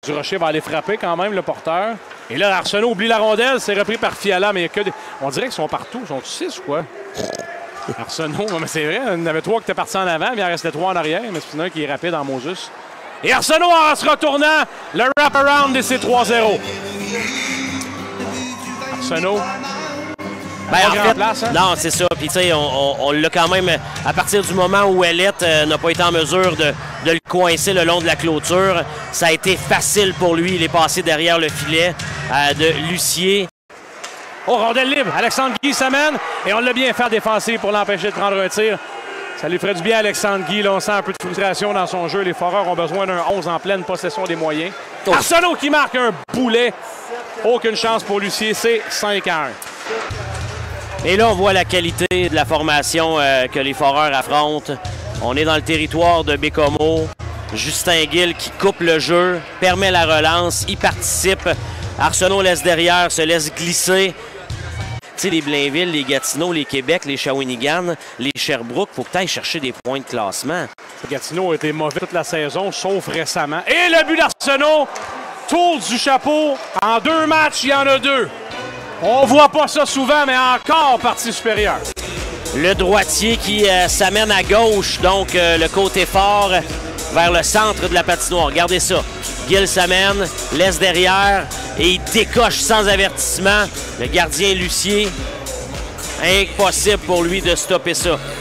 Durocher va aller frapper quand même le porteur. Et là, Arsenault oublie la rondelle. C'est repris par Fiala, mais il y a que des... On dirait qu'ils sont partout. Ils sont 6 ou quoi? Arsenault, mais c'est vrai. Il y en avait 3 qui étaient partis en avant, mais il en restait 3 en arrière. Mais c'est un qui est rapide en Moses. Et Arsenault en se retournant. Le wrap-around et c'est 3-0. Arsenault. Ben, en fait, place, hein? Non, c'est ça. Puis, tu sais, on l'a quand même, à partir du moment où Ouellette n'a pas été en mesure de le coincer le long de la clôture, ça a été facile pour lui. Il est passé derrière le filet de Lucier. Oh, rondelle libre. Alexandre Guy s'amène et on l'a bien fait défensif pour l'empêcher de prendre un tir. Ça lui ferait du bien, Alexandre Guy. Là, on sent un peu de frustration dans son jeu. Les Foreurs ont besoin d'un 11 en pleine possession des moyens. Oh. Arsenault qui marque un boulet. Aucune chance pour Lucier. C'est 5-1. Et là, on voit la qualité de la formation que les Foreurs affrontent. On est dans le territoire de Bécomo. Justin Gill qui coupe le jeu, permet la relance, il participe. Arsenault laisse derrière, se laisse glisser. Tu sais, les Blainville, les Gatineau, les Québec, les Shawinigan, les Sherbrooke, il faut que tu ailles chercher des points de classement. Gatineau a été mauvais toute la saison, sauf récemment. Et le but d'Arsenault, tour du chapeau. En 2 matchs, il y en a 2. On voit pas ça souvent, mais encore partie supérieure. Le droitier qui s'amène à gauche, donc le côté fort vers le centre de la patinoire. Regardez ça. Gill s'amène, laisse derrière et il décoche sans avertissement. Le gardien Lucier, impossible pour lui de stopper ça.